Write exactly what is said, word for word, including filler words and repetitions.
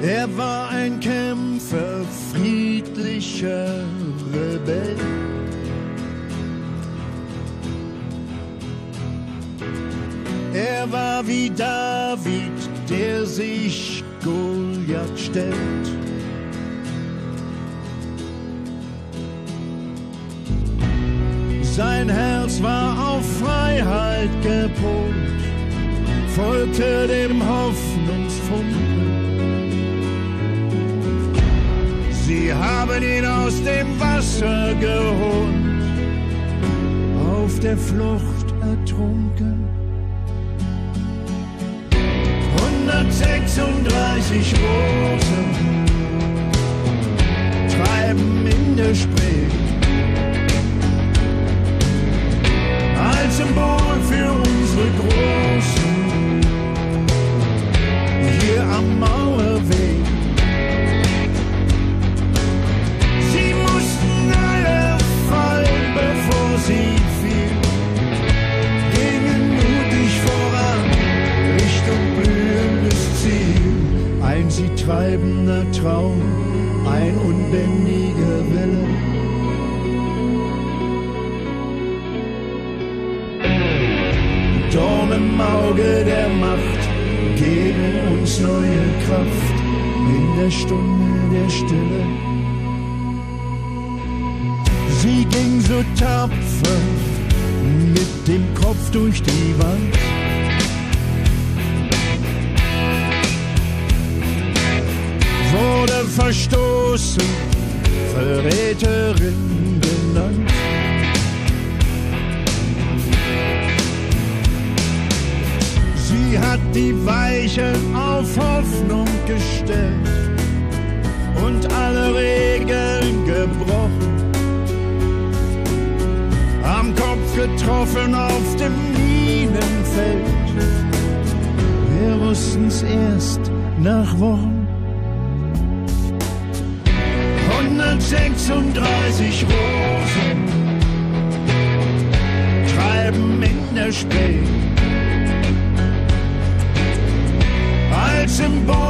Er war ein Kämpfer, friedlicher Rebell. Er war wie David, der sich Goliath stellt. Sein Herz war auf Freiheit gepolt, folgte dem Hoffnungsfunken. Sie haben ihn aus dem Wasser geholt, auf der Flucht ertrunken. hundertsechsunddreißig Rosen treiben in der Spree, als Symbol für unsere Großen hier am Mauerweg. Sie mussten alle fallen, bevor sie fielen, gingen mutig voran Richtung blühendes Ziel. Ein sie treibender Traum, ein unbändiger Wille. Dorn im Auge der Macht geben uns neue Kraft in der Stunde der Stille. Sie ging so tapfer mit dem Kopf durch die Wand. Wurde verstoßen, Verräterin genannt. Sie hat die Weichen auf Hoffnung gestellt und alle Regeln gebrochen. Am Kopf getroffen auf dem Minenfeld. Wir wussten's erst nach Wochen. hundertsechsunddreißig Rosen treiben in der Spree, als Symbol